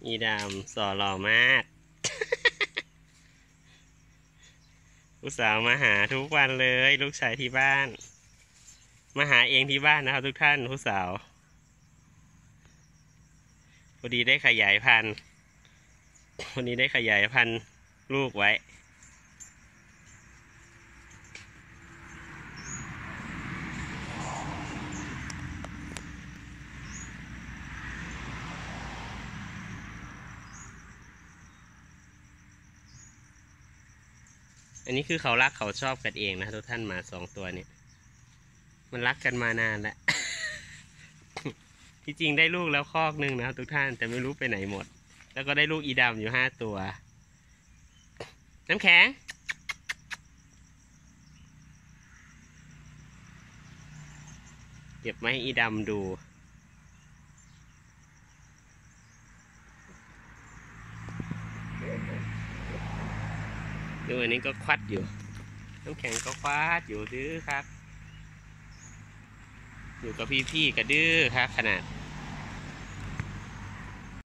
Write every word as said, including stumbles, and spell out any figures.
อีดำสอหล่อมาก ลูกสาวมาหาทุกวันเลยลูกชายที่บ้านมาหาเองที่บ้านนะครับทุกท่านลูกสาวพอดีได้ขยายพันธุ์วันนี้ได้ขยายพันธุ์ลูกไว้อันนี้คือเขารักเขาชอบกันเองนะทุกท่านมาสองตัวเนี่ยมันรักกันมานานแล้ว ที่จริงได้ลูกแล้วคอกนึงนะทุกท่านแต่ไม่รู้ไปไหนหมดแล้วก็ได้ลูกอีดำอยู่ห้าตัวน้ำแข็งเก็บมาให้อีดำดูดูอันนี้ก็ควัดอยู่น้ำแข็งก็ควัดอยู่ดื้อครับอยู่กับพี่ๆก็ดื้อครับขนาด